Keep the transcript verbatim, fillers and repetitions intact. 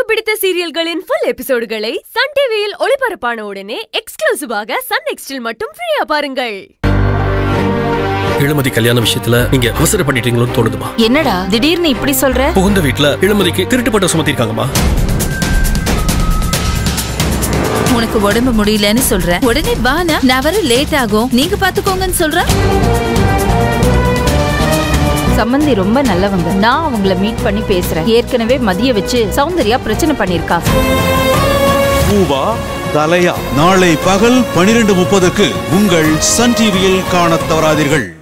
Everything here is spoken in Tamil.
பிடித்த சீரியல்களின் full எபிசோடுகளை சன் டிவியில் ஒளிபரப்பான உடனே எக்ஸ்க்ளூசிவாக சன் நெக்ஸ்டில் மட்டும் ஃப்ரீயா பாருங்கள். இளமதி கல்யாண விஷயத்துல நீங்க அவசர பண்ணிட்டீங்களோன்னு தோணுதுமா? என்னடா திடீர்னு இப்படி சொல்ற? புகுந்த வீட்ல இளமதிக்கு திருட்டு பட்டம் சுமத்திருக்காங்கம்மா. உனக்கு உடம்பு முடியலன்னு சொல்ற, உடனே வானா நான் வர லேட் ஆகும், நீங்க பாத்துக்கோங்கன்னு சொல்ற. சம்பந்தி ரொம்ப நல்லவங்க, நான் அவங்கள மீட் பண்ணி பேசுறேன். ஏற்கனவே மதிய வச்சு சௌந்தர்யா பிரச்சனை பண்ணிருக்கா. பூவா தலையா நாளை பகல் பனிரெண்டு முப்பதுக்கு உங்கள் சன் டிவியில் காணத் தவறாதீர்கள்.